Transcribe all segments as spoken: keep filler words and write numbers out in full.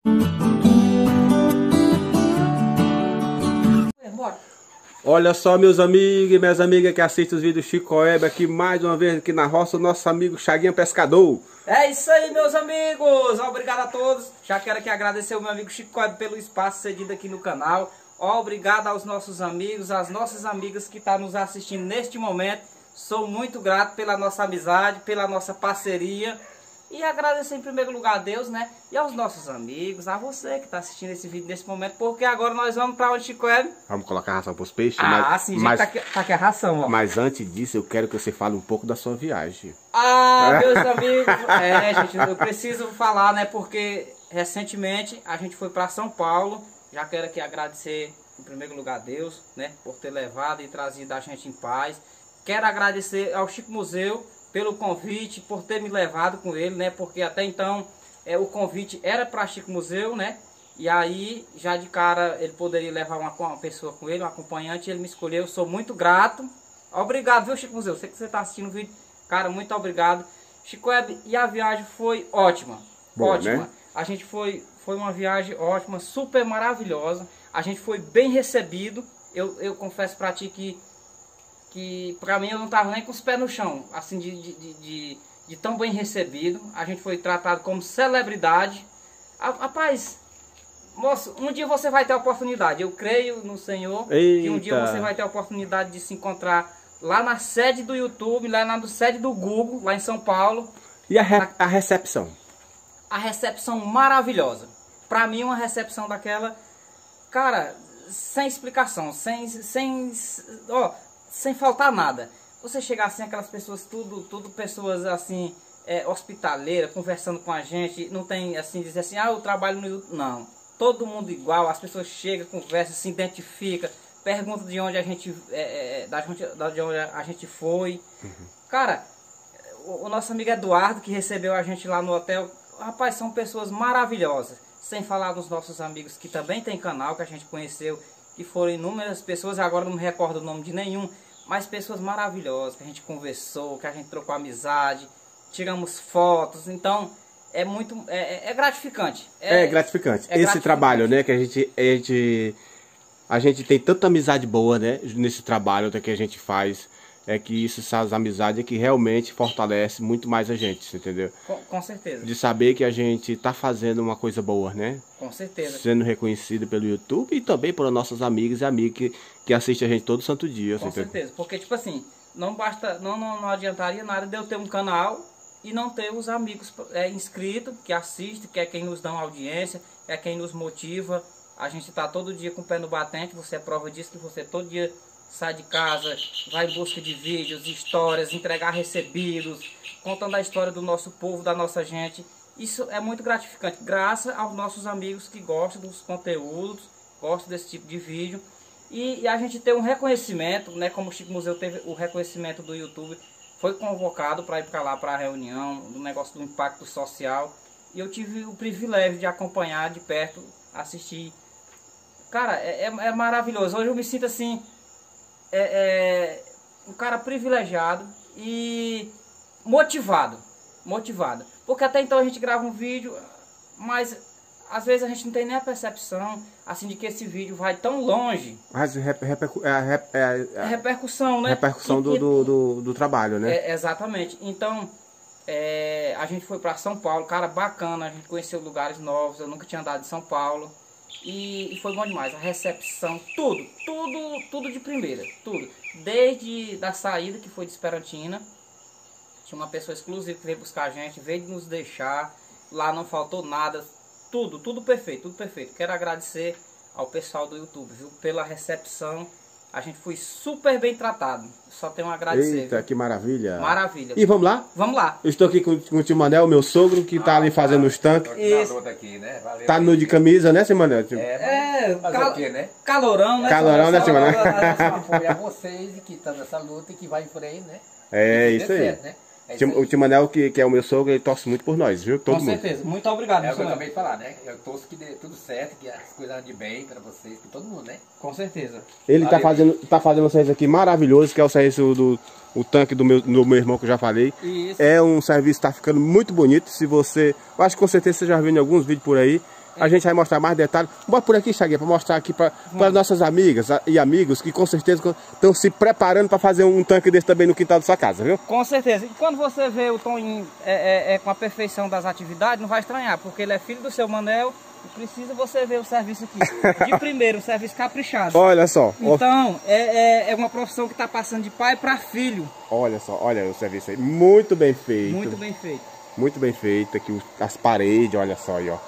Olha só, meus amigos e minhas amigas que assistem os vídeos Chico Coeb, aqui mais uma vez aqui na roça, o nosso amigo Chaguinha Pescador. É isso aí, meus amigos, obrigado a todos. Já quero aqui agradecer o meu amigo Chico Coeb pelo espaço cedido aqui no canal. Obrigado aos nossos amigos, às nossas amigas que estão nos assistindo neste momento. Sou muito grato pela nossa amizade, pela nossa parceria. E agradecer em primeiro lugar a Deus, né? E aos nossos amigos, a você que está assistindo esse vídeo nesse momento. Porque agora nós vamos para onde, Chico Coeb? Vamos colocar ração para os peixes? Ah, mas, sim, gente, mas, tá, aqui, tá aqui a ração, ó. Mas antes disso, eu quero que você fale um pouco da sua viagem. Ah, meus amigos, é, gente, eu preciso falar, né? Porque recentemente a gente foi para São Paulo. Já quero aqui agradecer em primeiro lugar a Deus, né? Por ter levado e trazido a gente em paz. Quero agradecer ao Chico Museu pelo convite, por ter me levado com ele, né? Porque até então é, o convite era para Chico Museu, né? E aí, já de cara, ele poderia levar uma, uma pessoa com ele, um acompanhante, e ele me escolheu. Eu sou muito grato. Obrigado, viu, Chico Museu? Sei que você está assistindo o vídeo. Cara, muito obrigado. Chico Coeb, e a viagem foi ótima. Boa, ótima. Né? A gente foi, foi uma viagem ótima, super maravilhosa. A gente foi bem recebido. Eu, eu confesso para ti que que pra mim eu não tava nem com os pés no chão, assim, de, de, de, de, de tão bem recebido. A gente foi tratado como celebridade. Rapaz, moço, um dia você vai ter a oportunidade, eu creio no Senhor. Eita. Que um dia você vai ter a oportunidade de se encontrar lá na sede do YouTube, lá na sede do Google, lá em São Paulo. E a, re na, a recepção? A recepção maravilhosa. Pra mim, uma recepção daquela, cara, sem explicação, sem, sem, ó, sem faltar nada. Você chegar assim, aquelas pessoas, tudo, tudo pessoas assim, é, hospitaleiras, conversando com a gente, não tem assim, dizer assim, ah, eu trabalho no YouTube. Não, todo mundo igual, as pessoas chegam, conversam, se identificam, perguntam de onde a gente, é, é, da onde, de onde a gente foi. Uhum. Cara, o, o nosso amigo Eduardo, que recebeu a gente lá no hotel, rapaz, são pessoas maravilhosas. Sem falar dos nossos amigos que também tem canal, que a gente conheceu, que foram inúmeras pessoas, agora não me recordo o nome de nenhum, mas pessoas maravilhosas, que a gente conversou, que a gente trocou amizade, tiramos fotos. Então é muito, é, é gratificante. É, é gratificante. É Esse gratificante. trabalho, né, que a gente, a gente, a gente tem tanta amizade boa, né, nesse trabalho que a gente faz. É que isso, essas amizades é que realmente fortalece muito mais a gente, entendeu? Com, com certeza. De saber que a gente tá fazendo uma coisa boa, né? Com certeza. Sendo reconhecido pelo YouTube e também por nossos amigos e amigas que, que assistem a gente todo santo dia. Com certeza. Porque, tipo assim, não basta, não, não, não adiantaria nada de eu ter um canal e não ter os amigos é, inscritos, que assistem, que é quem nos dá audiência, é quem nos motiva. A gente tá todo dia com o pé no batente, você é prova disso, que você todo dia sai de casa, vai em busca de vídeos, histórias, entregar recebidos, contando a história do nosso povo, da nossa gente. Isso é muito gratificante, graças aos nossos amigos que gostam dos conteúdos, gostam desse tipo de vídeo. E, e a gente tem um reconhecimento, né, como o Chico Museu teve o reconhecimento do YouTube, foi convocado para ir para lá, para a reunião, do negócio do impacto social. E eu tive o privilégio de acompanhar de perto, assistir. Cara, é, é, é maravilhoso. Hoje eu me sinto assim, É, é, um cara privilegiado e motivado, motivado, porque até então a gente grava um vídeo, mas às vezes a gente não tem nem a percepção assim de que esse vídeo vai tão longe. Mas rep, repercu, é, é, é, a repercussão, né? Repercussão do, do, do, do trabalho, né? É, exatamente. Então é, a gente foi para São Paulo, cara, bacana, a gente conheceu lugares novos, eu nunca tinha andado em São Paulo. E, e foi bom demais, a recepção, tudo, tudo, tudo de primeira, tudo. Desde da saída, que foi de Esperantina, tinha uma pessoa exclusiva que veio buscar a gente, veio nos deixar, lá não faltou nada, tudo, tudo perfeito, tudo perfeito. Quero agradecer ao pessoal do YouTube, viu, pela recepção. A gente foi super bem tratado. Só tenho a agradecer. Eita, viu? Que maravilha. Maravilha. E vamos lá? Vamos lá. Eu estou aqui com, com o tio Manel, meu sogro, que ah, tá ali fazendo tá, os tanques. Isso. Aqui, né? Valeu, tá nu de camisa, né, seu Manel? É, é cal... quê, né? calorão, né? Calorão, né, tio Manel? Apoiar vocês que estão nessa luta e que vai por aí, né? É, isso aí. Certo, né? É o tio Manel, que, que é o meu sogro, ele torce muito por nós, viu? Todo Com mundo. certeza. Muito obrigado. É o que eu acabei de falar, né? Eu torço que dê tudo certo, que as coisas andem bem para vocês, para todo mundo, né? Com certeza. Ele Valeu. tá fazendo, tá fazendo um serviço aqui maravilhoso, que é o serviço do o tanque do meu, do meu irmão, que eu já falei. Isso. É um serviço que tá ficando muito bonito. Se você... Eu acho que com certeza você já viu em alguns vídeos por aí. a gente vai mostrar mais detalhes. Bora por aqui, Chaguinha, para mostrar aqui para as nossas amigas e amigos que com certeza estão se preparando para fazer um tanque desse também no quintal da sua casa, viu? Com certeza. E quando você vê o Toninho é, é, é, com a perfeição das atividades, não vai estranhar, porque ele é filho do seu Manel e precisa você ver o serviço aqui. De primeiro, um serviço caprichado. Olha só. Então, é, é, é uma profissão que está passando de pai para filho. Olha só, olha o serviço aí. Muito bem feito. Muito bem feito. Muito bem feito. Aqui as paredes, olha só aí, ó.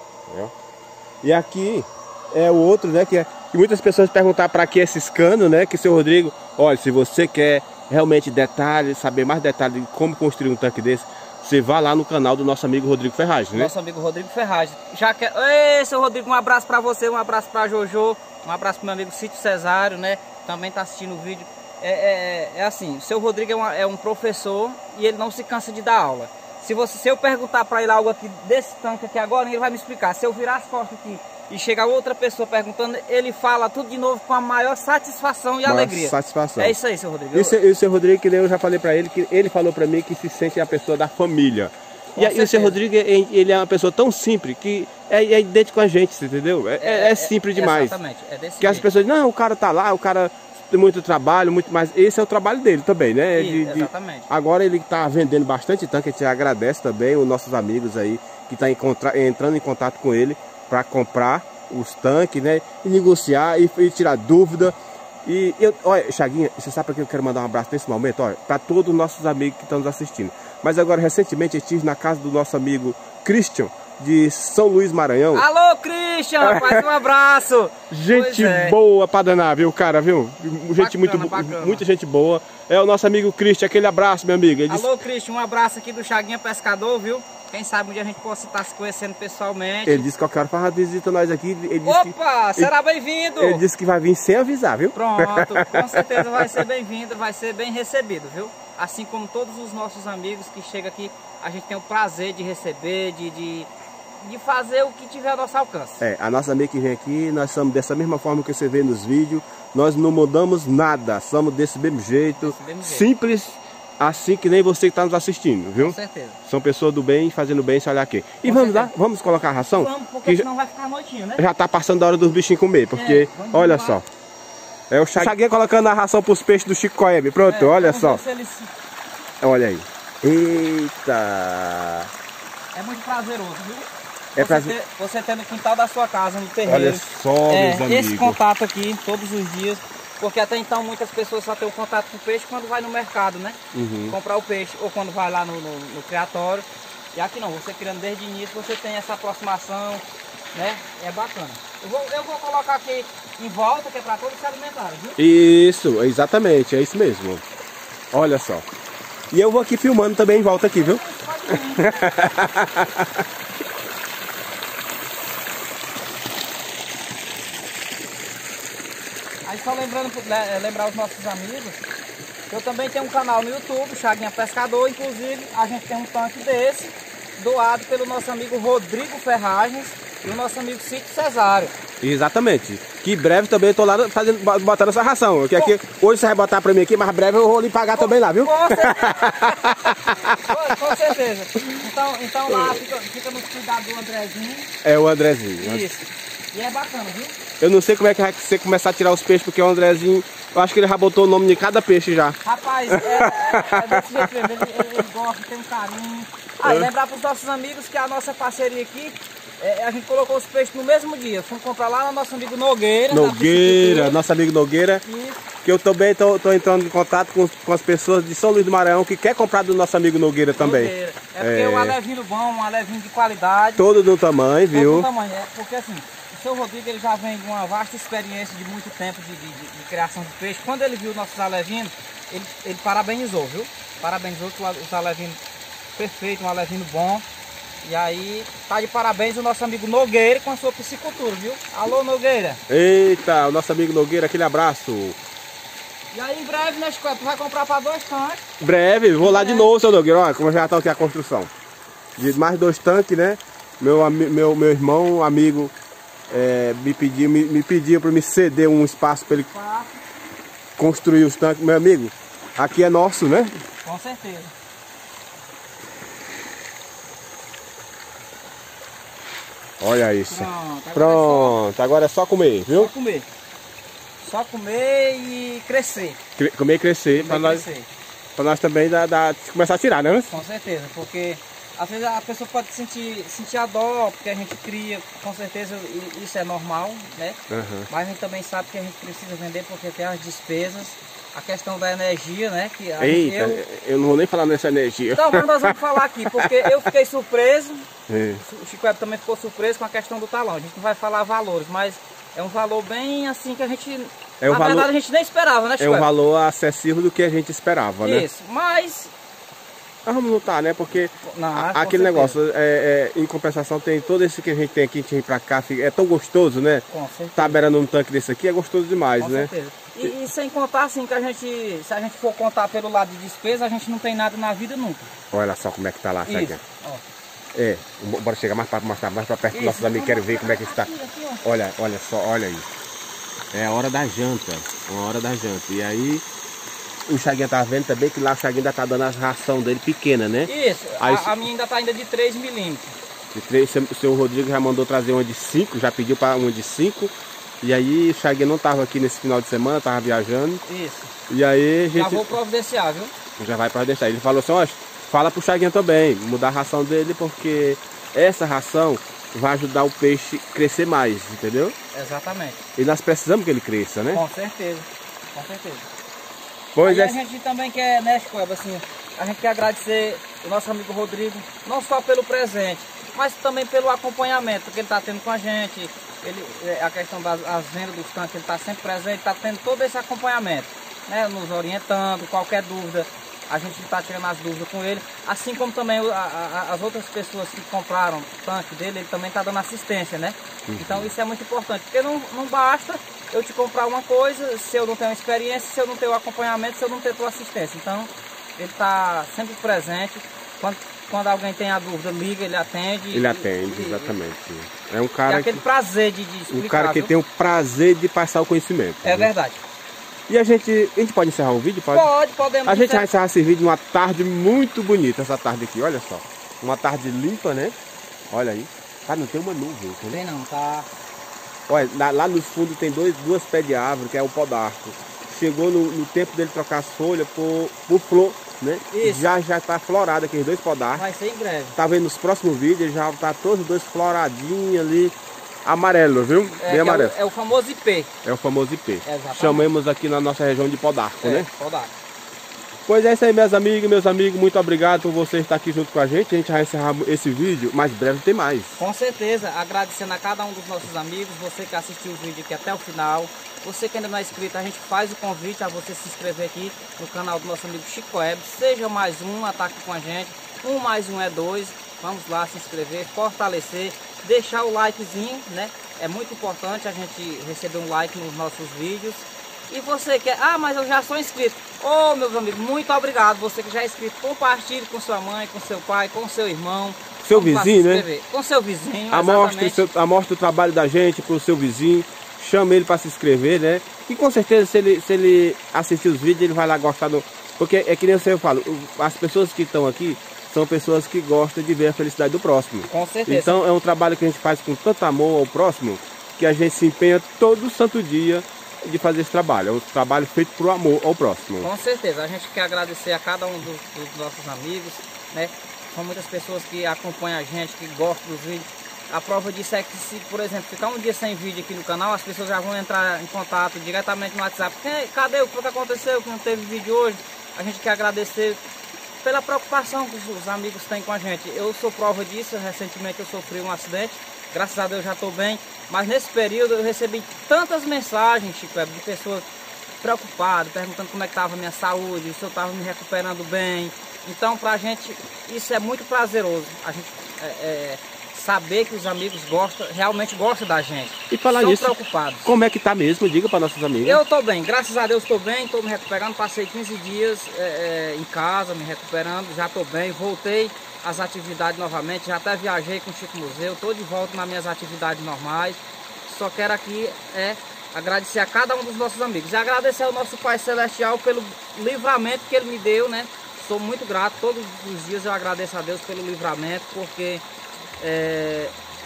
E aqui é o outro, né? Que, é, que muitas pessoas perguntaram para que esses canos, né? Que seu Rodrigo, olha, se você quer realmente detalhes, saber mais detalhes de como construir um tanque desse, você vá lá no canal do nosso amigo Rodrigo Ferraz, né? Nosso amigo Rodrigo Ferraz. Já quer... Ei, seu Rodrigo, um abraço para você, um abraço para Jojo, um abraço para meu amigo Cítio Cesário, né? Também tá assistindo o vídeo. É, é, é assim, o seu Rodrigo é, uma, é um professor e ele não se cansa de dar aula. Se, você, se eu perguntar para ele algo aqui desse tanque aqui agora, ele vai me explicar. Se eu virar as costas aqui e chegar outra pessoa perguntando, ele fala tudo de novo com a maior satisfação e maior alegria. Satisfação. É isso aí, seu Rodrigo. E o seu Rodrigo, que eu já falei para ele, que ele falou para mim que se sente a pessoa da família. Com e, e o seu Rodrigo, ele é uma pessoa tão simples que é, é idêntico com a gente, entendeu? É, é, é simples demais. Exatamente, é desse que jeito. As pessoas, não, o cara tá lá, o cara tem muito trabalho, muito mais. Esse é o trabalho dele também, né? Isso, de, de... Exatamente. Agora ele está vendendo bastante tanque, a gente agradece também os nossos amigos aí que estão tá entrando em contato com ele para comprar os tanques, né? E negociar e, e tirar dúvida. E eu, olha, Chaguinha, você sabe para que eu quero mandar um abraço nesse momento? Olha, para todos os nossos amigos que estão nos assistindo. Mas agora, recentemente, eu estive na casa do nosso amigo Christian, de São Luís, Maranhão. Alô, Christian, rapaz, um abraço. Gente é. boa pra danar, viu, cara, viu? Gente bacana, muito bacana. Muita gente boa. É o nosso amigo Christian, aquele abraço, meu amigo. Ele Alô, disse... Christian, um abraço aqui do Chaguinha Pescador, viu? Quem sabe um dia a gente possa estar se conhecendo pessoalmente. Ele disse que eu quero fazer visita nós aqui. Ele Opa, que... será bem-vindo. Ele disse que vai vir sem avisar, viu? Pronto, com certeza vai ser bem-vindo, vai ser bem recebido, viu? Assim como todos os nossos amigos que chegam aqui, a gente tem o prazer de receber, de... de... de fazer o que tiver ao nosso alcance. É, a nossa amiga que vem aqui, nós somos dessa mesma forma que você vê nos vídeos, nós não mudamos nada, somos desse mesmo jeito, desse mesmo jeito. Simples, assim que nem você que está nos assistindo, viu? Com certeza. São pessoas do bem, fazendo bem, se olhar aqui. E Com vamos certeza. lá, vamos colocar a ração? Vamos, porque que senão vai ficar noitinho, né? Já está passando da hora dos bichinhos comer, porque, é, olha lá. só, é o Chaguinha colocando a ração para os peixes do Chico Coeb, pronto, É, olha só. Eles... Olha aí, eita! É muito prazeroso, viu? É você, prazer... ter, você ter no quintal da sua casa, no terreiro. Olha só, é, meus amigos. Esse contato aqui, todos os dias, porque até então muitas pessoas só têm o contato com o peixe quando vai no mercado, né? Uhum. Comprar o peixe, ou quando vai lá no, no, no criatório. E aqui não, você criando desde o início, você tem essa aproximação, né? É bacana. Eu vou, eu vou colocar aqui em volta, que é para todos se alimentarem, viu? Isso, exatamente, é isso mesmo. Olha só. E eu vou aqui filmando também em volta aqui, viu? Aí só lembrando, lembrar os nossos amigos, eu também tenho um canal no YouTube, Chaguinha Pescador, inclusive a gente tem um tanque desse, doado pelo nosso amigo Rodrigo Ferragens e o nosso amigo Cítio Cesário. Exatamente. Que breve também eu tô lá fazendo, botando essa ração. Que aqui, hoje você vai botar pra mim aqui, mas breve eu vou lhe pagar com, também lá, viu? Com certeza. Com certeza. Então, então lá fica, fica nos cuidados do Andrezinho. É o Andrezinho. Isso. E é bacana, viu? Eu não sei como é que vai você começar a tirar os peixes, porque o Andrezinho, eu acho que ele já botou o nome de cada peixe já. Rapaz, é, é, é desse jeito mesmo, ele, ele, ele gosta, tem um carinho. Ah, e lembrar para os nossos amigos que a nossa parceria aqui, é, a gente colocou os peixes no mesmo dia. Fomos comprar lá no nosso amigo Nogueira. Nogueira, nosso amigo Nogueira. Isso. Que eu também tô, tô entrando em contato com, com as pessoas de São Luís do Maranhão que quer comprar do nosso amigo Nogueira também. Nogueira. É porque é um alevinho bom, um alevinho de qualidade. Todo do tamanho, viu? Todo do tamanho, é porque assim, o seu Rodrigo ele já vem de uma vasta experiência de muito tempo de, de, de, de criação de peixe. Quando ele viu nossos alevinos, ele, ele parabenizou, viu? Parabenizou os alevinos perfeitos, um alevino bom. E aí, tá de parabéns o nosso amigo Nogueira com a sua piscicultura, viu? Alô, Nogueira! Eita, o nosso amigo Nogueira, aquele abraço! E aí, em breve, né, Chico? Tu vai comprar para dois tanques? Breve, vou lá de novo, seu Nogueira. Olha como já tá aqui a construção. De mais dois tanques, né? Meu, meu, meu irmão, amigo, é, me pediu me, me pediu para me ceder um espaço para ele Espaço. construir os tanques. Meu amigo, aqui é nosso, né? Com certeza. Olha isso. Pronto, agora Pronto, agora é só comer, é só, viu? só comer. Só comer e crescer. Cre- Comer e crescer, Comer para e nós, crescer. pra nós também dar, dar- começar a tirar, né? Com certeza, porque às vezes a pessoa pode sentir, sentir a dó, porque a gente cria, com certeza i- isso é normal, né? Uhum. Mas a gente também sabe que a gente precisa vender porque tem as despesas, a questão da energia, né? Que a gente- Eita, eu... eu... não vou nem falar nessa energia. Não, mas nós vamos falar aqui, porque eu fiquei surpreso, É. o Chico Web também ficou surpreso com a questão do talão. A gente não vai falar valores, mas é um valor bem assim que a gente, É um na valor- verdade, a gente nem esperava, né, É Chico um Web? valor acessível do que a gente esperava, né? Isso, mas... Nós vamos lutar, né? Porque Não, a- com aquele certeza. negócio, é, é, em compensação, tem todo esse que a gente tem aqui, que a gente vem pra cá, fica- é tão gostoso, né? Com certeza. Tá beirando um tanque desse aqui, é gostoso demais, Com né? certeza. E, e sem contar assim que a gente, se a gente for contar pelo lado de despesa, a gente não tem nada na vida nunca. Olha só como é que tá lá, Isso. Chaguinha. Ó. É, bora chegar mais pra mostrar mais pra perto dos Isso. nossos amigos, querem ver como é que está. Aqui, aqui, ó. Olha, olha só, olha aí. É a hora da janta, uma hora da janta. E aí, o Chaguinha tá vendo também que lá o Chaguinha ainda tá dando a ração dele pequena, né? Isso, Aí, a, a minha ainda tá ainda de três milímetros. De três, o seu Rodrigo já mandou trazer uma de cinco, já pediu para uma de cinco. E aí, o Chaguinha não tava aqui nesse final de semana, tava viajando. Isso. E aí, a Já gente vou providenciar, viu? já vai para deixar. Ele falou assim, ó, fala pro Chaguinha também, mudar a ração dele, porque essa ração vai ajudar o peixe a crescer mais, entendeu? Exatamente. E nós precisamos que ele cresça, né? Com certeza. Com certeza. Pois E é. a gente também quer, né, Chico Web, assim, a gente quer agradecer o nosso amigo Rodrigo, não só pelo presente, mas também pelo acompanhamento que ele está tendo com a gente. Ele, é, a questão das as vendas dos tanques, ele está sempre presente, está tendo todo esse acompanhamento, né, nos orientando, qualquer dúvida, a gente está tirando as dúvidas com ele, assim como também o- a, a, as outras pessoas que compraram o tanque dele, ele também está dando assistência, né? Uhum. Então isso é muito importante, porque não, não basta eu te comprar uma coisa se eu não tenho experiência, se eu não tenho acompanhamento, se eu não tenho tua assistência. Então ele está sempre presente. Quando, quando alguém tem a dúvida, liga, ele atende. Ele e- atende, e- exatamente. É um E cara aquele que, prazer de, de explicar. um cara que viu? tem o prazer de passar o conhecimento. É né? verdade. E a gente, a gente pode encerrar o vídeo? Pode? Pode, podemos. A gente vai encerrar. encerrar esse vídeo numa tarde muito bonita, essa tarde aqui, olha só. Uma tarde limpa, né? Olha aí. Ah, não tem uma nuvem, entendeu? Tem não, tá. Olha, lá, lá no fundo tem dois, duas pés de árvore, que é o pó d'arco. Chegou no, no tempo dele trocar as folhas por, por flor, né? Isso. Já já tá florado aqueles dois pó d'arco. Vai ser em breve. Tá vendo nos próximos vídeos, já tá todos os dois floradinhos ali. Amarelo, viu? É, Bem que é, amarelo. o, é o famoso I P. É o famoso I P. Exatamente. Chamamos aqui na nossa região de pó d'arco, É, né? pode dar. Pois é isso aí, minhas amigas e meus amigos. Muito obrigado por você estar aqui junto com a gente. A gente vai encerrar esse vídeo, mas breve tem mais. Com certeza, agradecendo a cada um dos nossos amigos, você que assistiu o vídeo aqui até o final, você que ainda não é inscrito, a gente faz o convite a você se inscrever aqui no canal do nosso amigo Chico Web. Seja mais um, tá aqui com a gente, um mais um é dois, vamos lá se inscrever, fortalecer, deixar o likezinho, né? É muito importante a gente receber um like nos nossos vídeos. E você que é, ah, mas eu já sou inscrito. Ô, meus amigos, muito obrigado. Você que já é inscrito, compartilhe com sua mãe, com seu pai, com seu irmão. Seu Vamos lá se vizinho, né? inscrever. Com seu vizinho, Amostre o, exatamente. seu, amostre o trabalho da gente pro seu vizinho. Chame ele para se inscrever, né? E com certeza, se ele, se ele assistir os vídeos, ele vai lá gostar do... Porque é que nem eu falo, as pessoas que estão aqui são pessoas que gostam de ver a felicidade do próximo. Com certeza. Então é um trabalho que a gente faz com tanto amor ao próximo, que a gente se empenha todo santo dia de fazer esse trabalho. É um trabalho feito por amor ao próximo. Com certeza. A gente quer agradecer a cada um dos, dos nossos amigos, né? São muitas pessoas que acompanham a gente, que gostam dos vídeos. A prova disso é que se, por exemplo, ficar um dia sem vídeo aqui no canal, as pessoas já vão entrar em contato diretamente no WhatsApp. Cadê o que foi que aconteceu, que não teve vídeo hoje? A gente quer agradecer pela preocupação que os amigos têm com a gente. Eu sou prova disso. Recentemente eu sofri um acidente. Graças a Deus já estou bem. Mas nesse período eu recebi tantas mensagens, Chico Web, de pessoas preocupadas, perguntando como é que estava a minha saúde, se eu estava me recuperando bem. Então, pra gente, isso é muito prazeroso. A gente é, é, saber que os amigos gostam, realmente gostam da gente. E falar São nisso, preocupados. como é que tá mesmo? Diga para nossos amigos. Eu estou bem, graças a Deus estou bem, estou me recuperando. Passei quinze dias é, é, em casa, me recuperando, já estou bem, voltei às atividades novamente, já até viajei com o Chico Museu, estou de volta nas minhas atividades normais. Só quero aqui é, agradecer a cada um dos nossos amigos e agradecer ao nosso Pai Celestial pelo livramento que Ele me deu, né? Sou muito grato, todos os dias eu agradeço a Deus pelo livramento, porque é,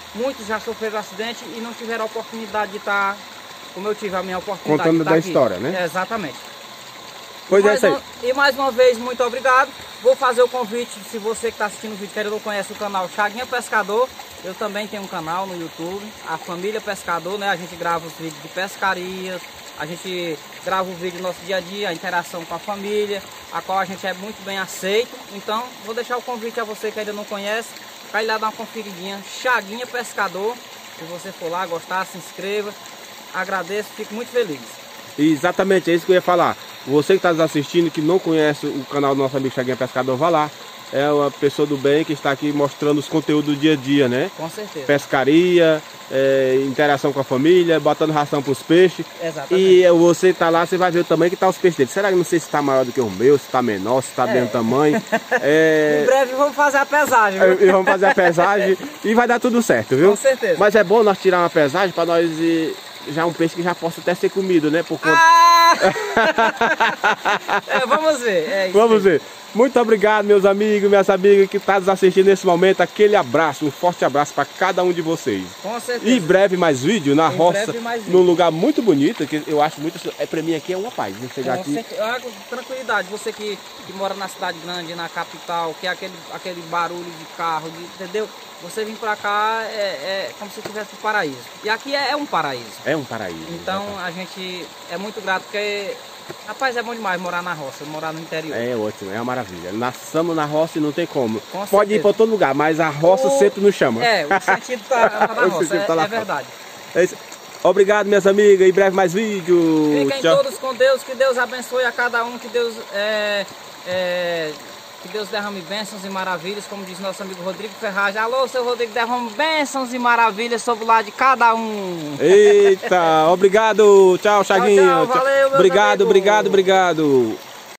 muitos já sofreram acidente e não tiveram a oportunidade de estar, como eu tive a minha oportunidade contando de estar da aqui. história, né? É, exatamente. Pois e é, isso aí. Uma, e mais uma vez, muito obrigado. Vou fazer o convite, se você que está assistindo o vídeo que não conhece o canal Chaguinha Pescador, eu também tenho um canal no YouTube, a Família Pescador, né? A gente grava os vídeos de pescarias, a gente grava o vídeo do nosso dia a dia, a interação com a família, a qual a gente é muito bem aceito. Então, vou deixar o convite a você que ainda não conhece, vai lá dar uma conferidinha, Chaguinha Pescador. Se você for lá, gostar, se inscreva. Agradeço, fico muito feliz. Exatamente, é isso que eu ia falar. Você que está nos assistindo, que não conhece o canal do nosso amigo Chaguinha Pescador, vá lá. É uma pessoa do bem que está aqui mostrando os conteúdos do dia a dia, né? Com certeza. Pescaria, é, interação com a família, botando ração para os peixes. Exatamente. E você está lá, você vai ver o tamanho que está os peixes dele. Será que não sei se está maior do que o meu, se está menor, se está É. bem o tamanho. É... Em breve vamos fazer a pesagem, viu? E vamos fazer a pesagem e vai dar tudo certo, viu? Com certeza. Mas é bom nós tirar uma pesagem para nós ir... já um peixe que já possa até ser comido, né? Por conta... Ah! É, vamos ver. É isso Vamos aí. ver. Muito obrigado, meus amigos, minhas amigas que estão nos assistindo nesse momento. Aquele abraço, um forte abraço para cada um de vocês. Com certeza. E em breve mais vídeo na Em roça, breve mais vídeo. num lugar muito bonito, que eu acho muito... É, para mim aqui é uma paz, vou chegar Com aqui... certeza. Ah, tranquilidade, você que, que mora na cidade grande, na capital, que é aquele, aquele barulho de carro, de, entendeu? Você vir pra cá é, é como se estivesse no paraíso. E aqui é, é um paraíso. É um paraíso. Então a gente é muito grato, porque, rapaz, é bom demais morar na roça, morar no interior. É ótimo, é uma maravilha. Nascemos na roça e não tem como. Com Pode ir certeza. para todo lugar, mas a roça O- sempre nos chama. É, o sentido tá, tá na O roça, sentido é, tá na é roça. verdade. É isso. Obrigado, minhas amigas. Em breve mais vídeo. Fiquem Tchau. todos com Deus, que Deus abençoe a cada um, que Deus é, é, que Deus derrame bênçãos e maravilhas, como diz nosso amigo Rodrigo Ferraz. Alô, seu Rodrigo, derrame bênçãos e maravilhas sobre o lado de cada um. Eita, obrigado. Tchau, Chaguinha. tchau, valeu, meus Obrigado, amigos. obrigado, obrigado.